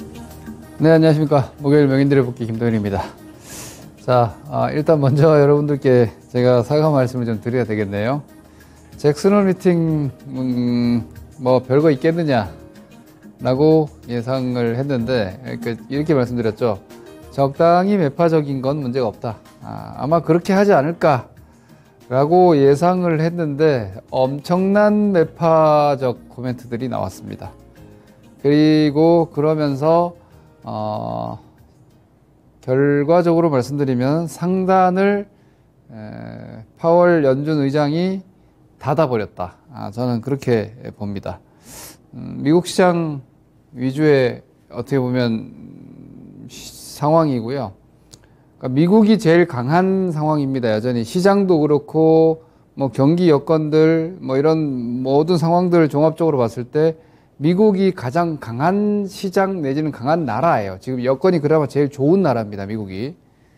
네, 안녕하십니까. 목요일 명인들의 복귀 김도현입니다. 자, 일단 먼저 여러분들께 제가 사과 말씀을 좀 드려야 되겠네요. 잭슨홀 미팅, 뭐 별거 있겠느냐 라고 예상을 했는데, 이렇게 말씀드렸죠. 적당히 매파적인 건 문제가 없다. 아마 그렇게 하지 않을까 라고 예상을 했는데 엄청난 매파적 코멘트들이 나왔습니다. 그리고 그러면서 결과적으로 말씀드리면 상단을 파월 연준 의장이 닫아버렸다. 저는 그렇게 봅니다. 미국 시장 위주의 어떻게 보면 상황이고요. 그러니까 미국이 제일 강한 상황입니다. 여전히 시장도 그렇고 뭐 경기 여건들 뭐 이런 모든 상황들을 종합적으로 봤을 때 미국이 가장 강한 시장 내지는 강한 나라예요. 지금 여건이 그나마 제일 좋은 나라입니다. 미국이.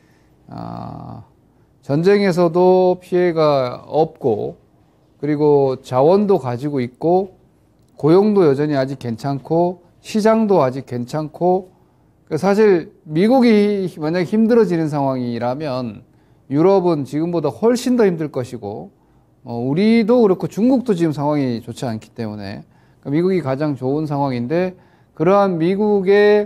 전쟁에서도 피해가 없고 그리고 자원도 가지고 있고 고용도 여전히 아직 괜찮고 시장도 아직 괜찮고 사실 미국이 만약에 힘들어지는 상황이라면 유럽은 지금보다 훨씬 더 힘들 것이고 우리도 그렇고 중국도 지금 상황이 좋지 않기 때문에 미국이 가장 좋은 상황인데 그러한 미국의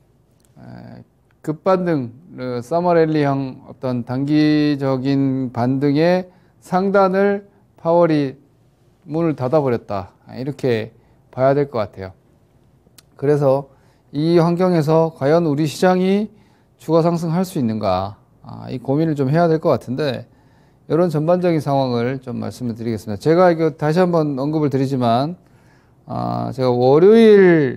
급반등, 서머랠리형 어떤 단기적인 반등의 상단을 파월이 문을 닫아버렸다. 이렇게 봐야 될 것 같아요. 그래서 이 환경에서 과연 우리 시장이 추가 상승할 수 있는가? 이 고민을 좀 해야 될 것 같은데 이런 전반적인 상황을 좀 말씀을 드리겠습니다. 제가 이거 다시 한번 언급을 드리지만 제가 월요일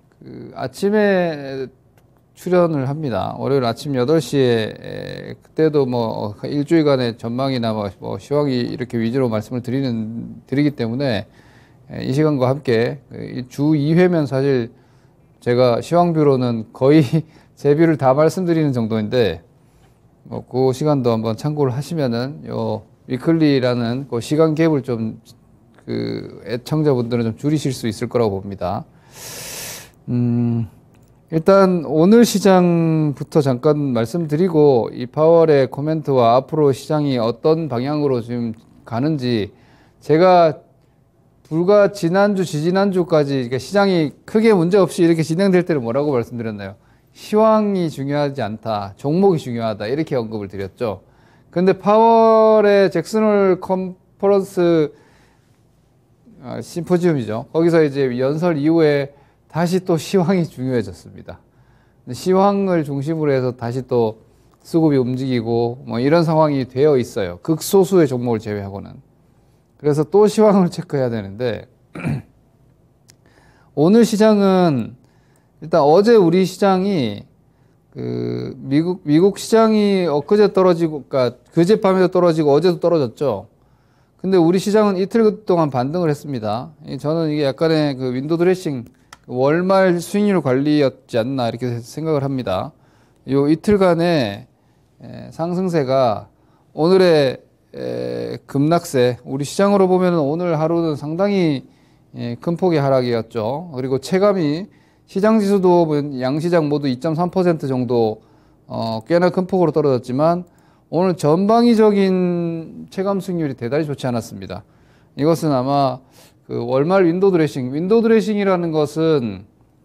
아침에 출연을 합니다. 월요일 아침 8시에 그때도 뭐 일주일간의 전망이나 뭐 시황이 이렇게 위주로 말씀을 드리기 때문에 이 시간과 함께 주 2회면 사실 제가 시황뷰로는 거의 제 뷰를 다 말씀드리는 정도인데 그 시간도 한번 참고를 하시면은 요 위클리라는 그 시간 갭을 좀 애청자분들은 좀 줄이실 수 있을 거라고 봅니다. 일단 오늘 시장부터 잠깐 말씀드리고 이 파월의 코멘트와 앞으로 시장이 어떤 방향으로 지금 가는지 제가 불과 지난주, 지지난주까지 그러니까 시장이 크게 문제 없이 이렇게 진행될 때는 뭐라고 말씀드렸나요? 시황이 중요하지 않다. 종목이 중요하다. 이렇게 언급을 드렸죠. 근데 파월의 잭슨홀 컨퍼런스 심포지움이죠. 거기서 이제 연설 이후에 다시 또 시황이 중요해졌습니다. 시황을 중심으로 해서 다시 또 수급이 움직이고 뭐 이런 상황이 되어 있어요. 극소수의 종목을 제외하고는. 그래서 또 시황을 체크해야 되는데 오늘 시장은 일단 어제 우리 시장이 미국 시장이 엊그제 떨어지고 그러니까 그제밤에도 떨어지고 어제도 떨어졌죠. 근데 우리 시장은 이틀 동안 반등을 했습니다. 저는 이게 약간의 윈도우 드레싱, 월말 수익률 관리였지 않나 이렇게 생각을 합니다. 요 이틀간의 상승세가 오늘의 급락세, 우리 시장으로 보면 오늘 하루는 상당히 큰 폭의 하락이었죠. 그리고 체감이 시장 지수도 양시장 모두 2.3% 정도 꽤나 큰 폭으로 떨어졌지만 오늘 전방위적인 체감 수익률이 대단히 좋지 않았습니다. 이것은 아마 월말 윈도우 드레싱이라는 것은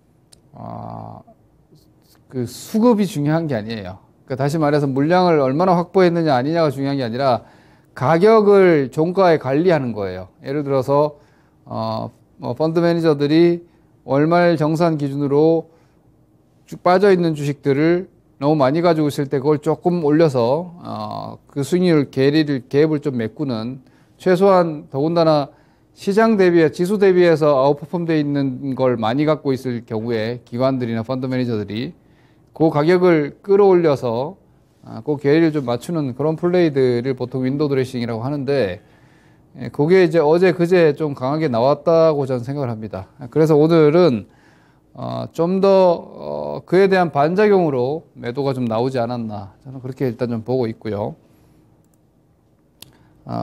수급이 중요한 게 아니에요. 그러니까 다시 말해서 물량을 얼마나 확보했느냐 아니냐가 중요한 게 아니라 가격을 종가에 관리하는 거예요. 예를 들어서 펀드 매니저들이 월말 정산 기준으로 쭉 빠져 있는 주식들을 너무 많이 가지고 있을 때 그걸 조금 올려서 그 수익률 갭을 좀 메꾸는 최소한 더군다나 시장 대비해 지수 대비해서 아웃퍼폼 돼 있는 걸 많이 갖고 있을 경우에 기관들이나 펀드 매니저들이 그 가격을 끌어올려서 그 괴리를 좀 맞추는 그런 플레이들을 보통 윈도우 드레싱이라고 하는데 그게 이제 어제 그제 좀 강하게 나왔다고 저는 생각을 합니다. 그래서 오늘은 좀 더 그에 대한 반작용으로 매도가 좀 나오지 않았나 저는 그렇게 일단 좀 보고 있고요.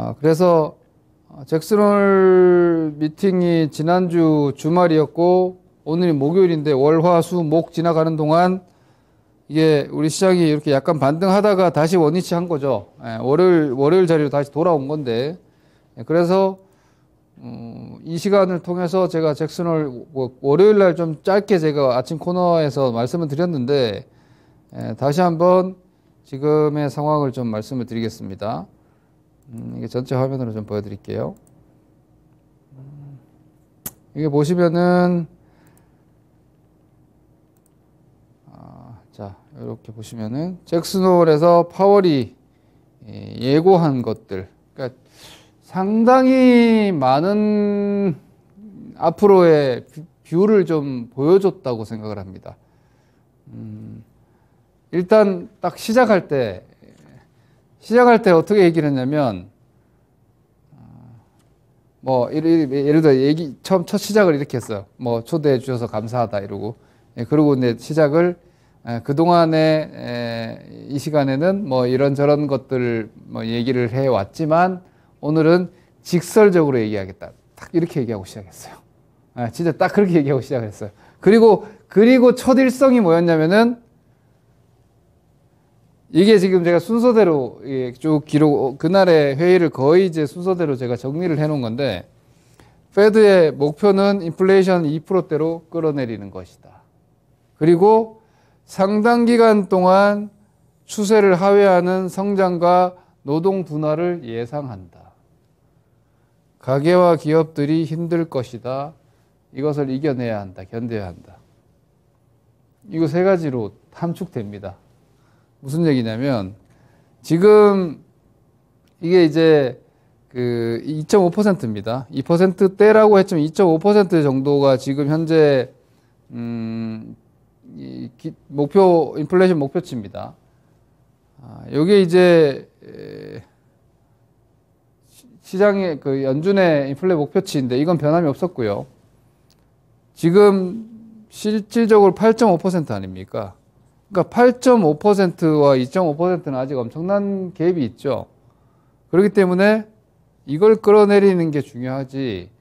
그래서 잭슨홀 미팅이 지난주 주말이었고 오늘이 목요일인데 월, 화, 수, 목 지나가는 동안 이게 우리 시장이 이렇게 약간 반등하다가 다시 원위치 한 거죠. 예, 월요일 자리로 다시 돌아온 건데. 예, 그래서 이 시간을 통해서 제가 잭슨홀 월요일 날 좀 짧게 제가 아침 코너에서 말씀을 드렸는데, 예, 다시 한번 지금의 상황을 좀 말씀을 드리겠습니다. 이게 전체 화면으로 좀 보여드릴게요. 이게 보시면은 자, 이렇게 보시면은 잭슨홀에서 파월이 예고한 것들, 그러니까 상당히 많은 앞으로의 뷰를 좀 보여줬다고 생각을 합니다. 일단 딱 시작할 때 어떻게 얘기를 했냐면, 뭐 예를 들어 첫 시작을 이렇게 했어요. 뭐 초대해 주셔서 감사하다 이러고, 그리고 이제 시작을 그동안에 이 시간에는 뭐 이런저런 것들을 뭐 얘기를 해 왔지만 오늘은 직설적으로 얘기하겠다. 딱 이렇게 얘기하고 시작했어요. 진짜 딱 그렇게 얘기하고 시작했어요. 그리고 첫 일성이 뭐였냐면은, 이게 지금 제가 순서대로 쭉 그날의 회의를 거의 이제 순서대로 제가 정리를 해 놓은 건데, 페드의 목표는 인플레이션 2%대로 끌어내리는 것이다. 그리고 상당 기간 동안 추세를 하회하는 성장과 노동 둔화를 예상한다. 가계와 기업들이 힘들 것이다. 이것을 이겨내야 한다. 견뎌야 한다. 이거 세 가지로 함축됩니다. 무슨 얘기냐면, 지금 이게 이제 그 2.5%입니다. 2%대라고 했지만 2.5% 정도가 지금 현재 목표 인플레이션 목표치입니다. 요게 이제 시장의 그 연준의 인플레 목표치인데 이건 변함이 없었고요. 지금 실질적으로 8.5% 아닙니까? 그러니까 8.5%와 2.5%는 아직 엄청난 갭이 있죠. 그렇기 때문에 이걸 끌어내리는 게 중요하지.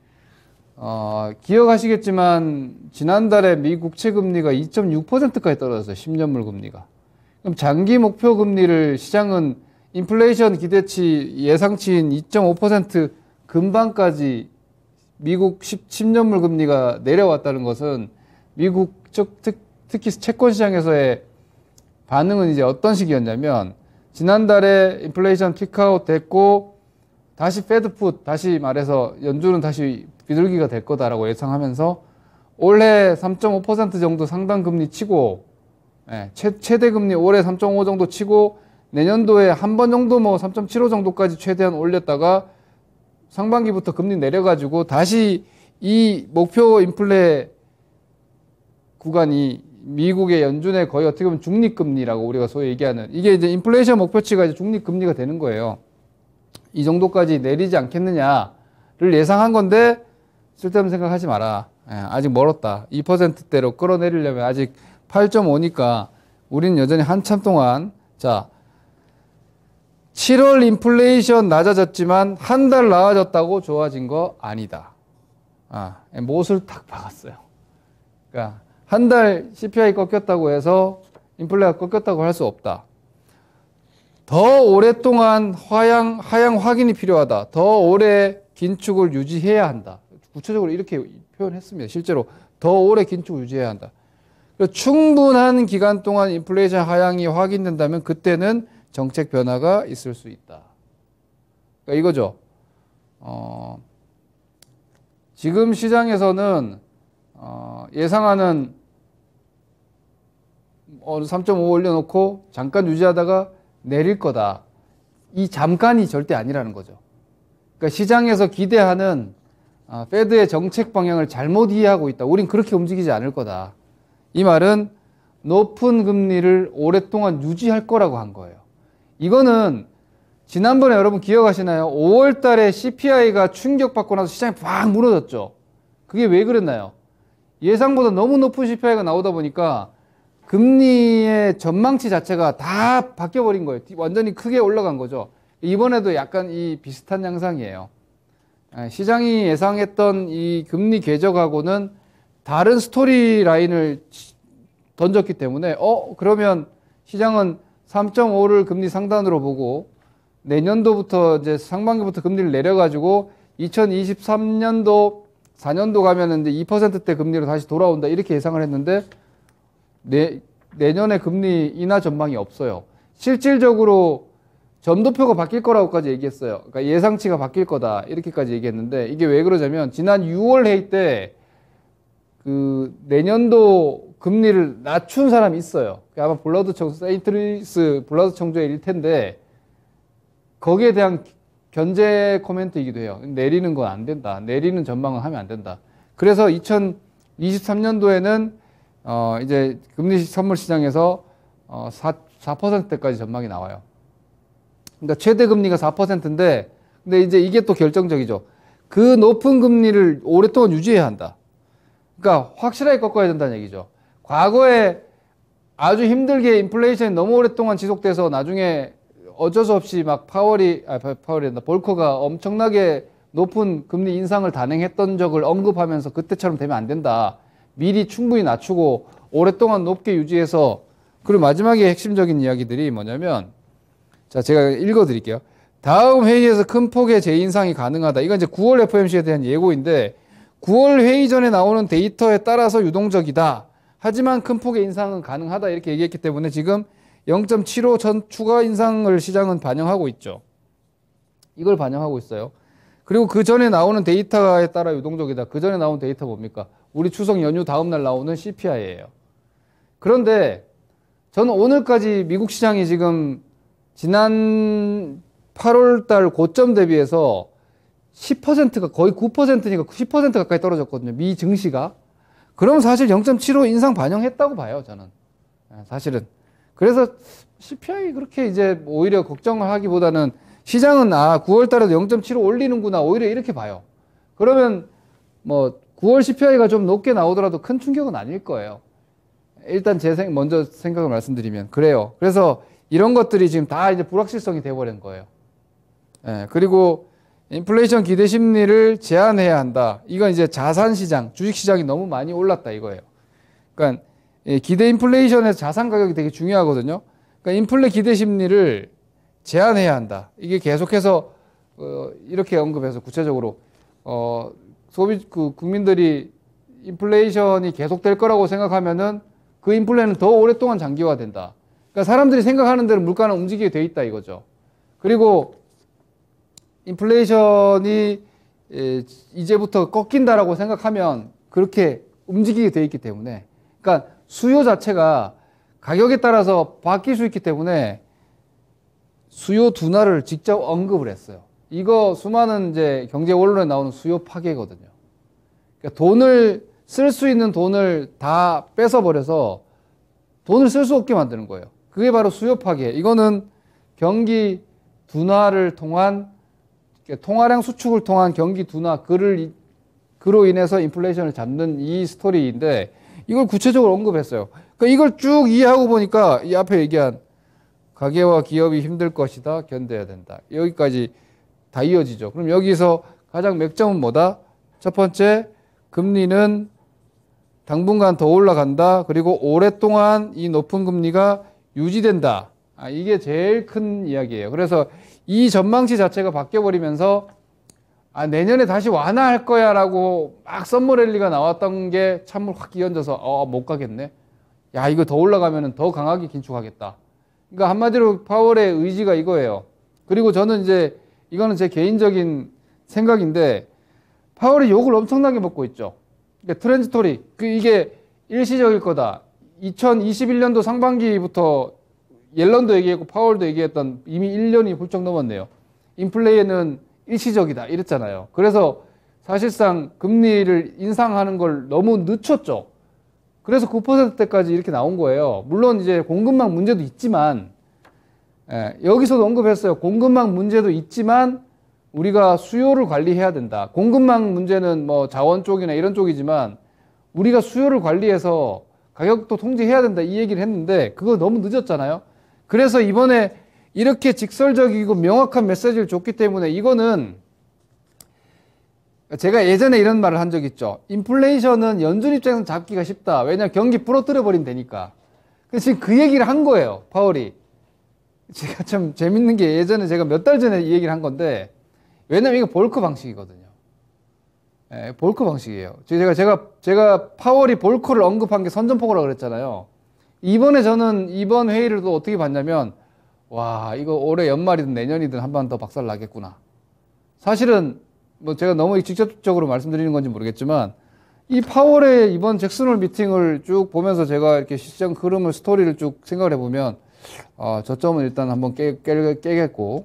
기억하시겠지만 지난달에 미 국채 금리가 2.6%까지 떨어졌어요. 10년물 금리가. 그럼 장기 목표 금리를 시장은 인플레이션 기대치 예상치인 2.5% 근방까지 미국 10년물 금리가 내려왔다는 것은 미국 특히 채권 시장에서의 반응은 이제 어떤 식이었냐면, 지난달에 인플레이션 킥아웃 됐고 다시 페드풋, 다시 말해서 연준은 다시 비둘기가 될 거다라고 예상하면서 올해 3.5% 정도 상당 금리 치고, 최대 금리 올해 3.5 정도 치고 내년도에 한 번 정도 뭐 3.75 정도까지 최대한 올렸다가 상반기부터 금리 내려가지고 다시 이 목표 인플레 구간이 미국의 연준의 거의 어떻게 보면 중립금리라고 우리가 소위 얘기하는, 이게 이제 인플레이션 목표치가 이제 중립금리가 되는 거예요. 이 정도까지 내리지 않겠느냐를 예상한 건데, 쓸데없는 생각하지 마라. 아직 멀었다. 2%대로 끌어내리려면 아직 8.5니까 우리는 여전히 한참 동안, 자, 7월 인플레이션 낮아졌지만 한 달 나아졌다고 좋아진 거 아니다. 못을 탁 박았어요. 그러니까 한 달 CPI 꺾였다고 해서 인플레가 꺾였다고 할 수 없다. 더 오랫동안 하향 확인이 필요하다. 더 오래 긴축을 유지해야 한다. 구체적으로 이렇게 표현했습니다. 실제로 더 오래 긴축을 유지해야 한다. 충분한 기간 동안 인플레이션 하향이 확인된다면 그때는 정책 변화가 있을 수 있다. 그러니까 이거죠. 지금 시장에서는 예상하는 3.5 올려놓고 잠깐 유지하다가 내릴 거다. 이 잠깐이 절대 아니라는 거죠. 그러니까 시장에서 기대하는 페드의 정책 방향을 잘못 이해하고 있다. 우린 그렇게 움직이지 않을 거다. 이 말은 높은 금리를 오랫동안 유지할 거라고 한 거예요. 이거는 지난번에 여러분 기억하시나요? 5월 달에 CPI가 충격받고 나서 시장이 팍 무너졌죠. 그게 왜 그랬나요? 예상보다 너무 높은 CPI가 나오다 보니까 금리의 전망치 자체가 다 바뀌어버린 거예요. 완전히 크게 올라간 거죠. 이번에도 약간 이 비슷한 양상이에요. 시장이 예상했던 이 금리 궤적하고는 다른 스토리 라인을 던졌기 때문에 그러면 시장은 3.5를 금리 상단으로 보고 내년도부터 이제 상반기부터 금리를 내려가지고 2023년도 4년도 가면은 이제 2%대 금리로 다시 돌아온다 이렇게 예상을 했는데 내년에 금리 인하 전망이 없어요. 실질적으로 점도표가 바뀔 거라고까지 얘기했어요. 그러니까 예상치가 바뀔 거다 이렇게까지 얘기했는데 이게 왜 그러냐면 지난 6월 회의 때 그 내년도 금리를 낮춘 사람이 있어요. 아마 블러드 청주, 세인트루이스 블러드 청주의 일텐데 거기에 대한 견제 코멘트이기도 해요. 내리는 건 안 된다. 내리는 전망은 하면 안 된다. 그래서 2023년도에는 이제 금리 선물 시장에서 4%대까지 전망이 나와요. 그러니까 최대 금리가 4%인데 근데 이제 이게 또 결정적이죠. 그 높은 금리를 오랫동안 유지해야 한다. 그러니까 확실하게 꺾어야 된다는 얘기죠. 과거에 아주 힘들게 인플레이션이 너무 오랫동안 지속돼서 나중에 어쩔 수 없이 막 파월이 볼커가 엄청나게 높은 금리 인상을 단행했던 적을 언급하면서 그때처럼 되면 안 된다. 미리 충분히 낮추고 오랫동안 높게 유지해서 그리고 마지막에 핵심적인 이야기들이 뭐냐면 자 제가 읽어드릴게요. 다음 회의에서 큰 폭의 재인상이 가능하다. 이건 이제 9월 FOMC에 대한 예고인데 9월 회의 전에 나오는 데이터에 따라서 유동적이다. 하지만 큰 폭의 인상은 가능하다. 이렇게 얘기했기 때문에 지금 0.75 전 추가 인상을 시장은 반영하고 있죠. 이걸 반영하고 있어요. 그리고 그 전에 나오는 데이터에 따라 유동적이다. 그 전에 나온 데이터 뭡니까? 우리 추석 연휴 다음 날 나오는 CPI예요. 그런데 저는 오늘까지 미국 시장이 지금 지난 8월 달 고점 대비해서 10%가 거의 9%니까 10% 가까이 떨어졌거든요. 미 증시가. 그럼 사실 0.75 인상 반영했다고 봐요, 저는. 사실은. 그래서 CPI 그렇게 이제 오히려 걱정을 하기보다는 시장은 9월 달에도 0.75 올리는구나. 오히려 이렇게 봐요. 그러면 뭐 9월 CPI가 좀 높게 나오더라도 큰 충격은 아닐 거예요. 일단 먼저 생각을 말씀드리면 그래요. 그래서 이런 것들이 지금 다 이제 불확실성이 돼버린 거예요. 그리고 인플레이션 기대 심리를 제한해야 한다. 이건 이제 자산 시장, 주식 시장이 너무 많이 올랐다 이거예요. 그러니까 기대 인플레이션에서 자산 가격이 되게 중요하거든요. 그러니까 인플레 기대 심리를 제한해야 한다. 이게 계속해서 이렇게 언급해서 구체적으로 국민들이 인플레이션이 계속될 거라고 생각하면은 그 인플레는 더 오랫동안 장기화된다. 그러니까 사람들이 생각하는 대로 물가는 움직이게 돼 있다 이거죠. 그리고 인플레이션이 이제부터 꺾인다라고 생각하면 그렇게 움직이게 돼 있기 때문에 그러니까 수요 자체가 가격에 따라서 바뀔 수 있기 때문에 수요 둔화를 직접 언급을 했어요. 이거 수많은 이제 경제 원론에 나오는 수요 파괴거든요. 그러니까 돈을 쓸 수 있는 돈을 다 뺏어버려서 돈을 쓸 수 없게 만드는 거예요. 그게 바로 수요 파괴. 이거는 경기 둔화를 통한 통화량 수축을 통한 경기 둔화 그로 인해서 인플레이션을 잡는 이 스토리인데 이걸 구체적으로 언급했어요. 그러니까 이걸 쭉 이해하고 보니까 이 앞에 얘기한 가계와 기업이 힘들 것이다. 견뎌야 된다. 여기까지 다 이어지죠. 그럼 여기서 가장 맥점은 뭐다? 첫 번째, 금리는 당분간 더 올라간다. 그리고 오랫동안 이 높은 금리가 유지된다. 이게 제일 큰 이야기예요. 그래서 이 전망치 자체가 바뀌어버리면서 내년에 다시 완화할 거야 라고 막 썸머랠리가 나왔던 게 찬물 확 끼얹어서 못 가겠네. 야 이거 더 올라가면 더 강하게 긴축하겠다. 그러니까 한마디로 파월의 의지가 이거예요. 그리고 저는 이제 이거는 제 개인적인 생각인데 파월이 욕을 엄청나게 먹고 있죠. 그러니까 트랜지토리 이게 일시적일 거다. 2021년도 상반기부터 옐런도 얘기했고 파월도 얘기했던 이미 1년이 훌쩍 넘었네요. 인플레이는 일시적이다 이랬잖아요. 그래서 사실상 금리를 인상하는 걸 너무 늦췄죠. 그래서 9%대까지 이렇게 나온 거예요. 물론 이제 공급망 문제도 있지만 여기서도 언급했어요. 공급망 문제도 있지만 우리가 수요를 관리해야 된다. 공급망 문제는 뭐 자원 쪽이나 이런 쪽이지만 우리가 수요를 관리해서 가격도 통제해야 된다 이 얘기를 했는데 그거 너무 늦었잖아요. 그래서 이번에 이렇게 직설적이고 명확한 메시지를 줬기 때문에 이거는 제가 예전에 이런 말을 한 적 있죠. 인플레이션은 연준 입장에서는 잡기가 쉽다. 왜냐하면 경기 부러뜨려 버리면 되니까. 그래서 지금 그 얘기를 한 거예요, 파월이. 제가 참 재밌는 게 예전에 제가 몇 달 전에 이 얘기를 한 건데, 왜냐면 이거 볼크 방식이거든요. 예, 볼크 방식이에요. 제가 파월이 볼크를 언급한 게 선전포고라고 그랬잖아요. 이번에 저는 이번 회의를 또 어떻게 봤냐면, 와, 이거 올해 연말이든 내년이든 한 번 더 박살 나겠구나. 사실은 뭐 제가 너무 직접적으로 말씀드리는 건지 모르겠지만, 이 파월의 이번 잭슨홀 미팅을 쭉 보면서 제가 이렇게 시장 흐름을, 스토리를 쭉 생각을 해보면, 저점은 일단 한번 깨겠고,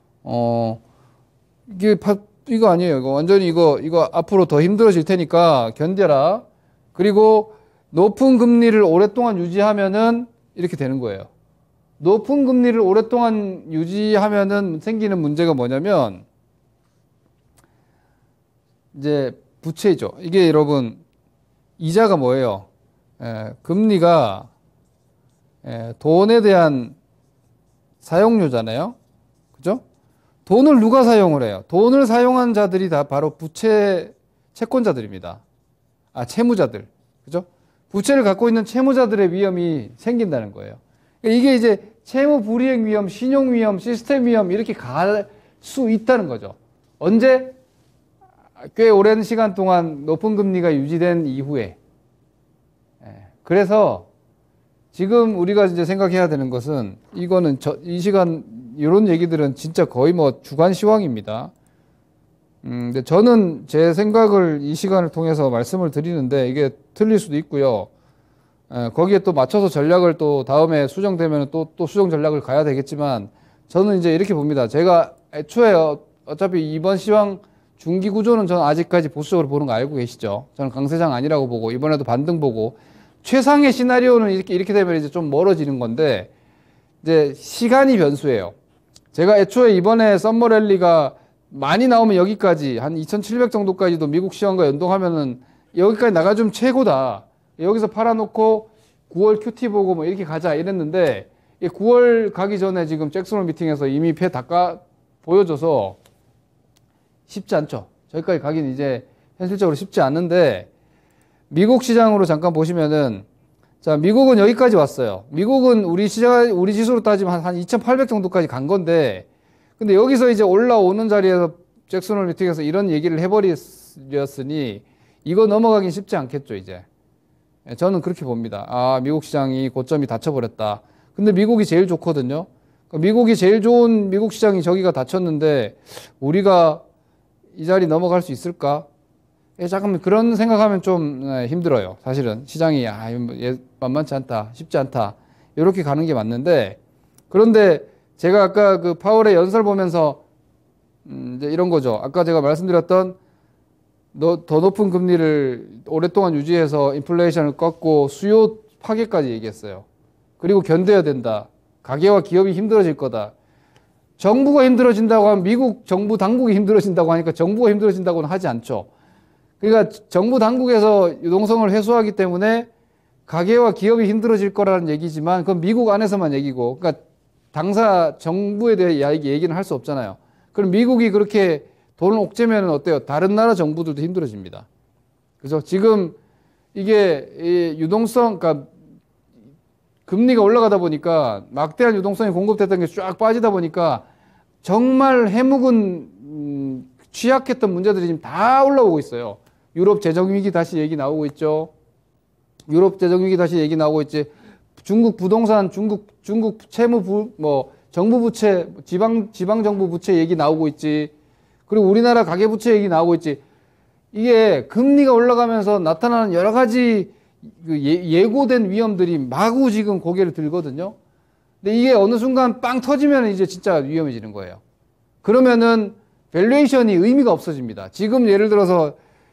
이거 아니에요. 이거 완전히 이거 앞으로 더 힘들어질 테니까 견뎌라. 그리고 높은 금리를 오랫동안 유지하면은 이렇게 되는 거예요. 높은 금리를 오랫동안 유지하면은 생기는 문제가 뭐냐면, 이제 부채죠. 이게 여러분, 이자가 뭐예요? 금리가 돈에 대한 사용료잖아요. 그죠? 돈을 누가 사용을 해요? 돈을 사용한 자들이 다 바로 채권자들입니다. 채무자들. 그죠? 부채를 갖고 있는 채무자들의 위험이 생긴다는 거예요. 그러니까 이게 이제 채무 불이행 위험, 신용 위험, 시스템 위험 이렇게 갈 수 있다는 거죠. 언제? 꽤 오랜 시간 동안 높은 금리가 유지된 이후에. 그래서 지금 우리가 이제 생각해야 되는 것은 이거는 이 시간 이런 얘기들은 진짜 거의 뭐 주간 시황입니다. 근데 저는 제 생각을 이 시간을 통해서 말씀을 드리는데 이게 틀릴 수도 있고요. 거기에 또 맞춰서 전략을 또 다음에 수정되면 또 수정 전략을 가야 되겠지만 저는 이제 이렇게 봅니다. 제가 애초에 어차피 이번 시황 중기 구조는 저는 아직까지 보수적으로 보는 거 알고 계시죠? 저는 강세장 아니라고 보고 이번에도 반등 보고 최상의 시나리오는 이렇게 되면 이제 좀 멀어지는 건데 이제 시간이 변수예요. 제가 애초에 이번에 썸머 랠리가 많이 나오면 여기까지 한 2700 정도까지도 미국 시황과 연동하면은 여기까지 나가주면 최고다. 여기서 팔아놓고 9월 QT 보고 뭐 이렇게 가자 이랬는데 9월 가기 전에 지금 잭슨홀 미팅에서 이미 패 닦아 보여줘서 쉽지 않죠. 저기까지 가긴 이제 현실적으로 쉽지 않은데 미국 시장으로 잠깐 보시면은 자, 미국은 여기까지 왔어요. 미국은 우리 지수로 따지면 한 2,800 정도까지 간 건데, 근데 여기서 이제 올라오는 자리에서 잭슨홀 미팅에서 이런 얘기를 해버렸으니, 이거 넘어가긴 쉽지 않겠죠, 이제. 저는 그렇게 봅니다. 미국 시장이 고점이 닫혀버렸다. 근데 미국이 제일 좋거든요. 미국이 제일 좋은 미국 시장이 저기가 닫혔는데, 우리가 이 자리 넘어갈 수 있을까? 잠깐만 그런 생각하면 좀 힘들어요. 사실은 시장이 만만치 않다, 쉽지 않다 이렇게 가는 게 맞는데 그런데 제가 아까 그 파월의 연설 보면서 이제 이런 거죠. 아까 제가 말씀드렸던 더 높은 금리를 오랫동안 유지해서 인플레이션을 꺾고 수요 파괴까지 얘기했어요. 그리고 견뎌야 된다. 가계와 기업이 힘들어질 거다. 정부가 힘들어진다고 하면 미국 정부 당국이 힘들어진다고 하니까 정부가 힘들어진다고는 하지 않죠. 그러니까 정부 당국에서 유동성을 회수하기 때문에 가계와 기업이 힘들어질 거라는 얘기지만 그건 미국 안에서만 얘기고 그러니까 당사 정부에 대해 얘기는 할 수 없잖아요. 그럼 미국이 그렇게 돈을 옥죄면 어때요? 다른 나라 정부들도 힘들어집니다. 그죠? 지금 이게 유동성, 그러니까 금리가 올라가다 보니까 막대한 유동성이 공급됐던 게 쫙 빠지다 보니까 정말 해묵은 취약했던 문제들이 지금 다 올라오고 있어요. 유럽 재정위기 다시 얘기 나오고 있죠. 유럽 재정위기 다시 얘기 나오고 있지. 중국 부동산, 중국 채무 정부 부채, 지방 정부 부채 얘기 나오고 있지. 그리고 우리나라 가계 부채 얘기 나오고 있지. 이게 금리가 올라가면서 나타나는 여러 가지 예고된 위험들이 마구 지금 고개를 들거든요. 근데 이게 어느 순간 빵 터지면 이제 진짜 위험해지는 거예요. 그러면은 밸류에이션이 의미가 없어집니다. 지금 예를 들어서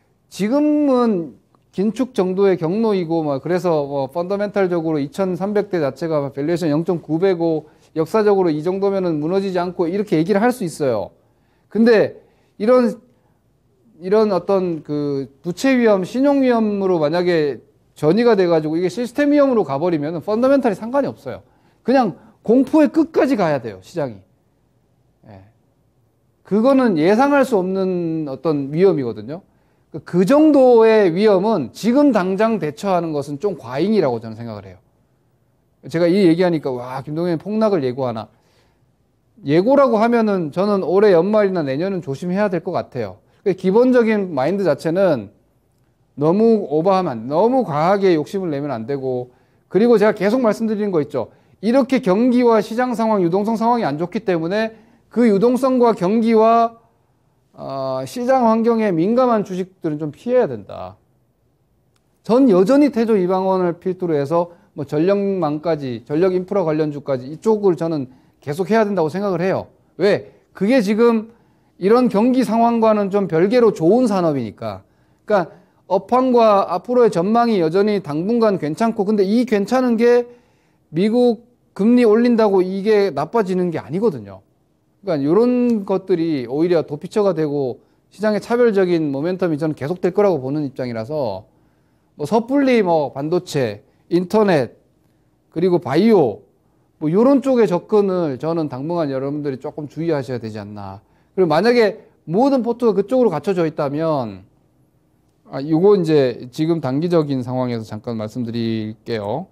지금은 긴축 정도의 경로이고 그래서 펀더멘탈적으로 2300대 자체가 밸류에이션 0.9배고 역사적으로 이 정도면은 무너지지 않고 이렇게 얘기를 할 수 있어요. 근데 이런 어떤 그 부채 위험, 신용 위험으로 만약에 전이가 돼가지고 이게 시스템 위험으로 가버리면 펀더멘탈이 상관이 없어요. 그냥 공포의 끝까지 가야 돼요, 시장이. 그거는 예상할 수 없는 어떤 위험이거든요. 그 정도의 위험은 지금 당장 대처하는 것은 좀 과잉이라고 저는 생각을 해요. 제가 이 얘기하니까 와, 김동연이 폭락을 예고하나. 예고라고 하면은 저는 올해 연말이나 내년은 조심해야 될 것 같아요. 기본적인 마인드 자체는 너무 오버하면, 너무 과하게 욕심을 내면 안 되고, 그리고 제가 계속 말씀드리는 거 있죠. 이렇게 경기와 시장 상황, 유동성 상황이 안 좋기 때문에 그 유동성과 경기와 시장 환경에 민감한 주식들은 좀 피해야 된다. 전 여전히 태조 이방원을 필두로 해서 뭐 전력망까지, 전력 인프라 관련주까지 이쪽을 저는 계속 해야 된다고 생각을 해요. 왜? 그게 지금 이런 경기 상황과는 좀 별개로 좋은 산업이니까. 그러니까 업황과 앞으로의 전망이 여전히 당분간 괜찮고, 근데 이 괜찮은 게 미국 금리 올린다고 이게 나빠지는 게 아니거든요. 그러니까 이런 것들이 오히려 도피처가 되고 시장의 차별적인 모멘텀이 저는 계속될 거라고 보는 입장이라서, 뭐 섣불리 뭐 반도체, 인터넷, 그리고 바이오, 뭐 이런 쪽의 접근을 저는 당분간 여러분들이 조금 주의하셔야 되지 않나. 그리고 만약에 모든 포트가 그쪽으로 갖춰져 있다면, 요거 이제 지금 단기적인 상황에서 잠깐 말씀드릴게요.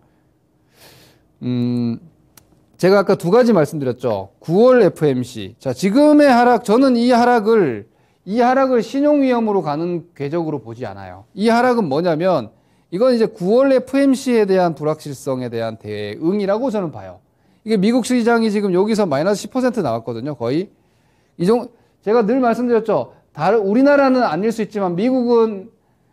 제가 아까 두 가지 말씀드렸죠. 9월 FMC. 자, 지금의 하락, 저는 이 하락을 신용위험으로 가는 궤적으로 보지 않아요. 이 하락은 뭐냐면, 이건 이제 9월 FMC에 대한 불확실성에 대한 대응이라고 저는 봐요. 이게 미국 시장이 지금 여기서 마이너스 10% 나왔거든요, 거의. 제가 늘 말씀드렸죠. 우리나라는 아닐 수 있지만 미국은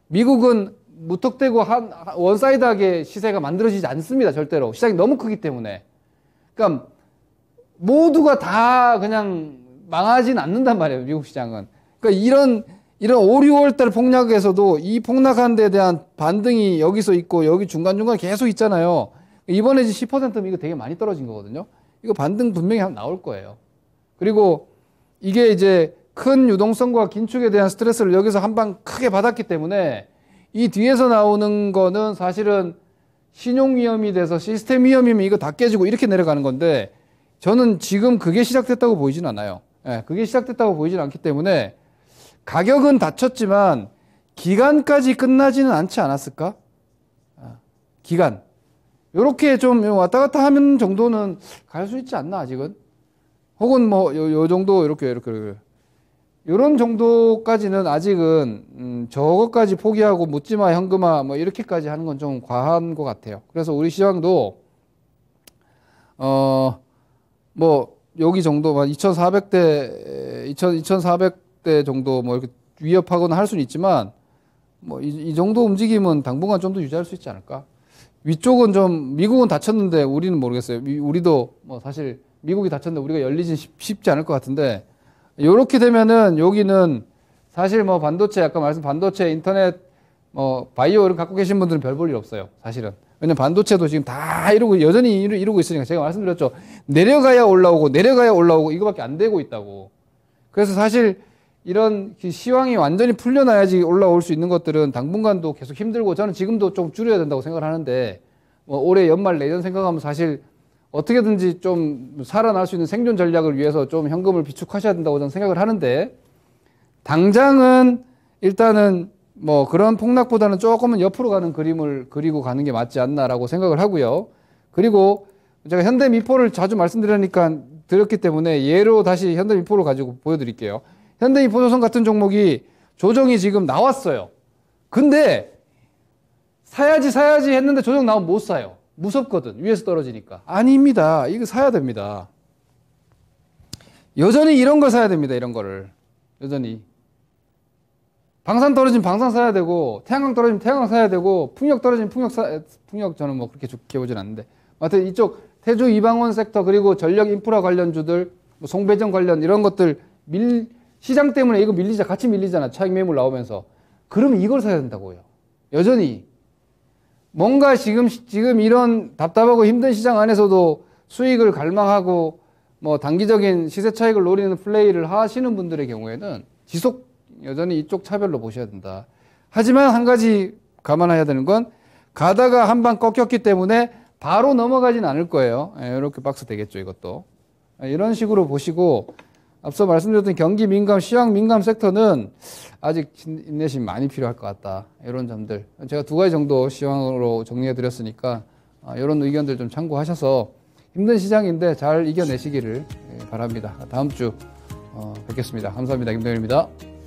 무턱대고 원사이드하게 시세가 만들어지지 않습니다, 절대로. 시장이 너무 크기 때문에. 그러니까 모두가 다 그냥 망하진 않는단 말이에요, 미국 시장은. 그러니까 이런 5, 6월달 폭락에서도 이 폭락한 데에 대한 반등이 여기서 있고 여기 중간중간 계속 있잖아요. 이번에 10%면 이거 되게 많이 떨어진 거거든요. 이거 반등 분명히 나올 거예요. 그리고 이게 이제 큰 유동성과 긴축에 대한 스트레스를 여기서 한 방 크게 받았기 때문에 이 뒤에서 나오는 거는 사실은 신용 위험이 돼서 시스템 위험이면 이거 다 깨지고 이렇게 내려가는 건데, 저는 지금 그게 시작됐다고 보이진 않아요. 그게 시작됐다고 보이진 않기 때문에 가격은 닫혔지만 기간까지 끝나지는 않지 않았을까? 기간. 요렇게 좀 왔다 갔다 하는 정도는 갈 수 있지 않나, 아직은? 혹은 뭐, 요 정도, 이렇게. 요런 정도까지는 아직은, 저것까지 포기하고 묻지마, 현금화, 뭐, 이렇게까지 하는 건 좀 과한 것 같아요. 그래서 우리 시장도, 뭐, 여기 정도, 2,400대 정도 뭐, 이렇게 위협하거나 할 수는 있지만, 뭐, 이 정도 움직임은 당분간 좀 더 유지할 수 있지 않을까? 위쪽은 좀, 미국은 닫혔는데 우리는 모르겠어요. 우리도 뭐 사실 미국이 닫혔는데 우리가 열리진 쉽지 않을 것 같은데, 요렇게 되면은 여기는 사실 뭐 반도체, 아까 반도체, 인터넷, 뭐 바이오 이런 갖고 계신 분들은 별 볼 일 없어요, 사실은. 왜냐면 반도체도 지금 다 여전히 이루고 있으니까. 제가 말씀드렸죠. 내려가야 올라오고 이거밖에 안 되고 있다고. 그래서 사실 이런 시황이 완전히 풀려나야지 올라올 수 있는 것들은 당분간도 계속 힘들고, 저는 지금도 좀 줄여야 된다고 생각을 하는데, 뭐 올해 연말 내년 생각하면 사실 어떻게든지 좀 살아날 수 있는 생존 전략을 위해서 좀 현금을 비축하셔야 된다고 저는 생각을 하는데, 당장은 일단은 뭐 그런 폭락보다는 조금은 옆으로 가는 그림을 그리고 가는 게 맞지 않나라고 생각을 하고요. 그리고 제가 현대미포를 자주 드렸기 때문에 예로 다시 현대미포를 가지고 보여드릴게요. 현대미포조선 같은 종목이 조정이 지금 나왔어요. 근데 사야지 했는데 조정 나오면 못 사요. 무섭거든, 위에서 떨어지니까. 아닙니다. 이거 사야 됩니다. 여전히 이런 걸 사야 됩니다. 이런 거를 여전히. 방산 떨어지면 방산 사야 되고, 태양광 떨어지면 태양광 사야 되고, 풍력 떨어지면 풍력 저는 뭐 그렇게 좋게 보진 않는데, 하여튼 이쪽 태조 이방원 섹터, 그리고 전력 인프라 관련주들, 뭐 송배전 관련 이런 것들 시장 때문에 이거 같이 밀리잖아, 차익 매물 나오면서. 그러면 이걸 사야 된다고요, 여전히. 뭔가 지금 이런 답답하고 힘든 시장 안에서도 수익을 갈망하고 뭐 단기적인 시세 차익을 노리는 플레이를 하시는 분들의 경우에는 여전히 이쪽 차별로 보셔야 된다. 하지만 한 가지 감안해야 되는 건, 가다가 한 방 꺾였기 때문에 바로 넘어가진 않을 거예요. 이렇게 박스 되겠죠, 이것도. 이런 식으로 보시고, 앞서 말씀드렸던 경기 민감, 시황 민감 섹터는 아직 인내심이 많이 필요할 것 같다. 이런 점들. 제가 2가지 정도 시황으로 정리해 드렸으니까 이런 의견들 좀 참고하셔서 힘든 시장인데 잘 이겨내시기를 바랍니다. 다음 주 뵙겠습니다. 감사합니다. 김동현입니다.